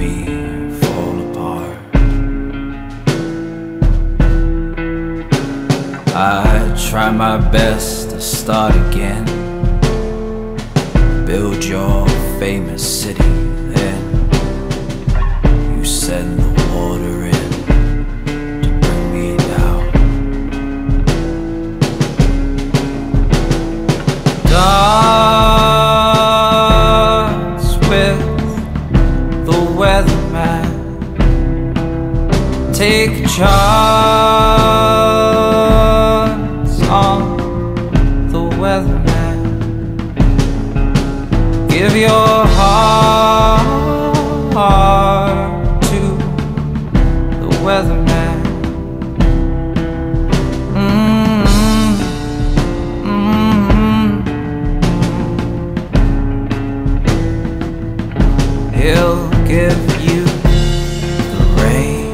me fall apart. I try my best to start again, build your famous city. Then you send the water in to bring me down. Dance with the weatherman, take chance on the weatherman. Give your heart to the weatherman. He'll give you the rain.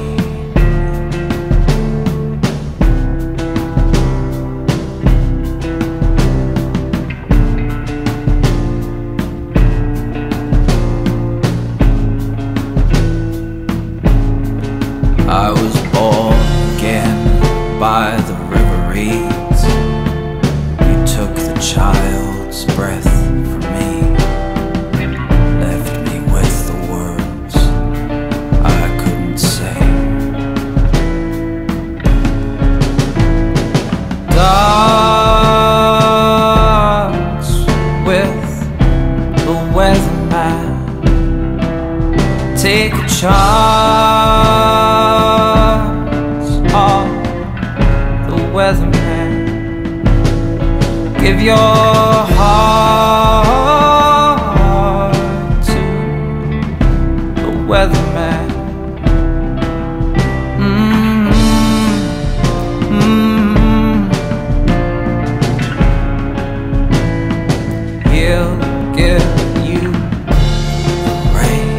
I was born again by the river reeds. You took the child's breath from me, left me with the words I couldn't say. Dance with the weatherman, take a chance on the weatherman. Give your heart to the weatherman. He'll give you the rain.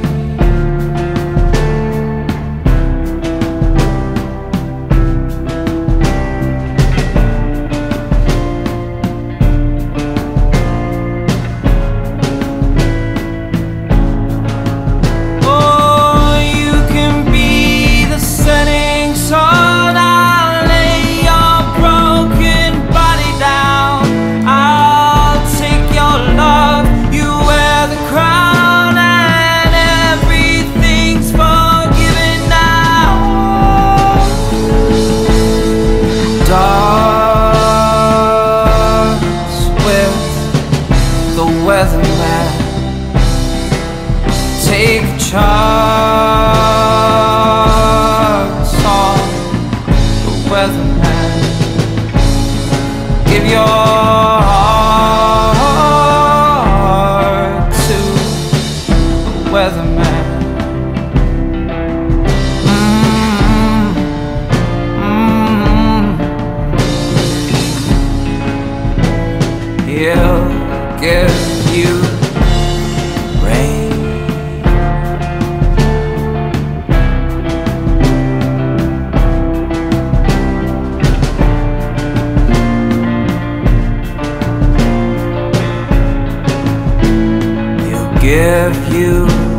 Weatherman, take chance on the weatherman. Give your heart to the weatherman. He'll give you rain. He'll give you